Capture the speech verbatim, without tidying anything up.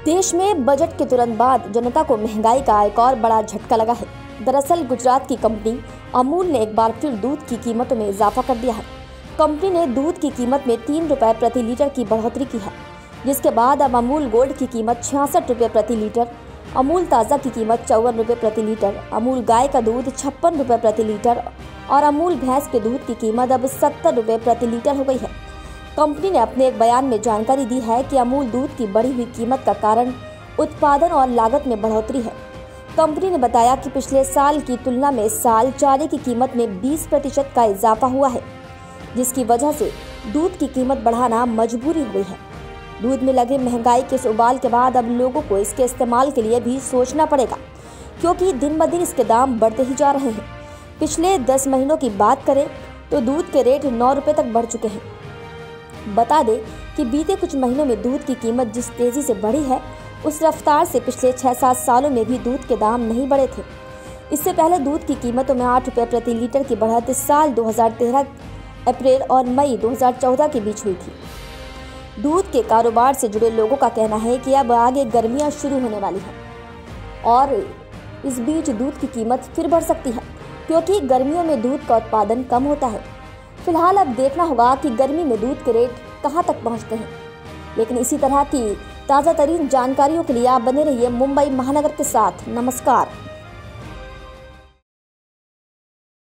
देश में बजट के तुरंत बाद जनता को महंगाई का एक और बड़ा झटका लगा है। दरअसल गुजरात की कंपनी अमूल ने एक बार फिर दूध की कीमतों में इजाफा कर दिया है। कंपनी ने दूध की कीमत में तीन रुपए प्रति लीटर की बढ़ोतरी की है, जिसके बाद अब अमूल गोल्ड की कीमत छियासठ रुपये प्रति लीटर, अमूल ताज़ा की कीमत चौवन रुपये प्रति लीटर, अमूल गाय का दूध छप्पन रुपये प्रति लीटर और अमूल भैंस के दूध की कीमत अब सत्तर रुपये प्रति लीटर हो गई है। कंपनी ने अपने एक बयान में जानकारी दी है कि अमूल दूध की बढ़ी हुई कीमत का कारण उत्पादन और लागत में बढ़ोतरी है। कंपनी ने बताया कि पिछले साल की तुलना में इस साल चारे की कीमत में बीस प्रतिशत का इजाफा हुआ है, जिसकी वजह से दूध की कीमत बढ़ाना मजबूरी हो गई है। दूध में लगे महंगाई के इस उबाल के बाद अब लोगों को इसके इस्तेमाल के लिए भी सोचना पड़ेगा, क्योंकि दिन ब दिन इसके दाम बढ़ते ही जा रहे हैं। पिछले दस महीनों की बात करें तो दूध के रेट नौ रुपये तक बढ़ चुके हैं। बता दें कि बीते कुछ महीनों में दूध की कीमत जिस तेजी से बढ़ी है, उस रफ्तार से पिछले छह सात सालों में भी दूध के दाम नहीं बढ़े थे। इससे पहले दूध की कीमतों में आठ रुपये प्रति लीटर की बढ़त इस साल दो हज़ार तेरह अप्रैल और मई दो हज़ार चौदह के बीच हुई थी। दूध के कारोबार से जुड़े लोगों का कहना है कि अब आगे गर्मियां शुरू होने वाली हैं और इस बीच दूध की कीमत फिर बढ़ सकती है, क्योंकि गर्मियों में दूध का उत्पादन कम होता है। फिलहाल अब देखना होगा कि गर्मी में दूध के रेट कहां तक पहुंचते हैं। लेकिन इसी तरह की ताज़ा तरीन जानकारियों के लिए आप बने रहिए मुंबई महानगर के साथ। नमस्कार।